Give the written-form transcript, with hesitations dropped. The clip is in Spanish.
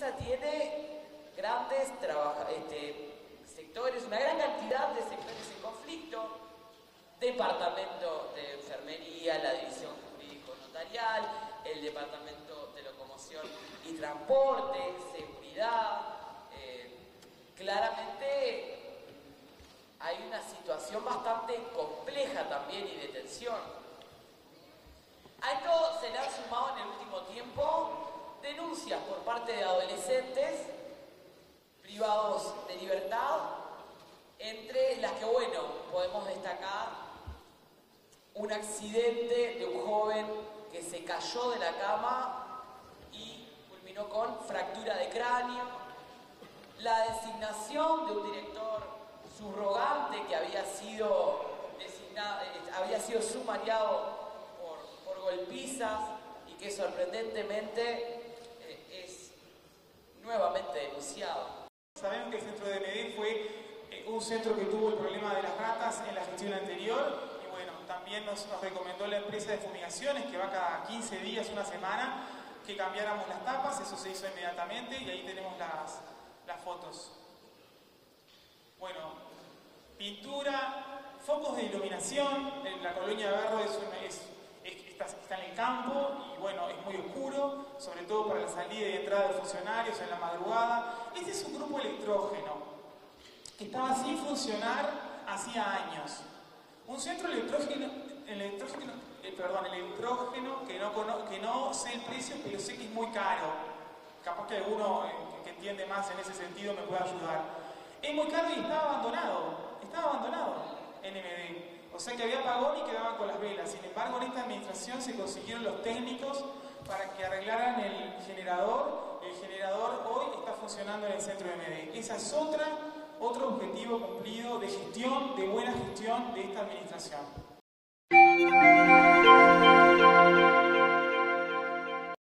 empresa tiene grandes sectores, una gran cantidad de sectores en conflicto: departamento de enfermería, la división jurídico-notarial, el departamento de locomoción y transporte, seguridad. Claramente hay una situación bastante compleja también y de tensión. A esto se le han sumado en el último tiempo denuncias por parte de adolescentes privados de libertad, entre las que, bueno, podemos destacar un accidente de un joven que se cayó de la cama y culminó con fractura de cráneo, la designación de un director subrogante que había sido sumariado por golpizas y que sorprendentemente es nuevamente denunciado. Sabemos que el centro de DMD fue un centro que tuvo el problema de las ratas en la gestión anterior y bueno, también nos recomendó la empresa de fumigaciones, que va cada 15 días, una semana, que cambiáramos las tapas. Eso se hizo inmediatamente y ahí tenemos las fotos. Bueno, pintura, focos de iluminación. En la colonia Verde está en el campo y bueno, es muy oscuro, sobre todo para la salida y entrada de funcionarios en la madrugada. Este es un grupo electrógeno que estaba sin funcionar hacía años. Un centro electrógeno que no sé el precio, pero sé que es muy caro. Capaz que alguno que entiende más en ese sentido me pueda ayudar. Es muy caro y estaba abandonado NMD. O sea que había apagón y quedaban con las velas. Sin embargo, en esta administración se consiguieron los técnicos para que arreglaran el generador. El generador hoy está funcionando en el centro de NMD. Ese es otro objetivo cumplido de gestión, de buena gestión de esta administración.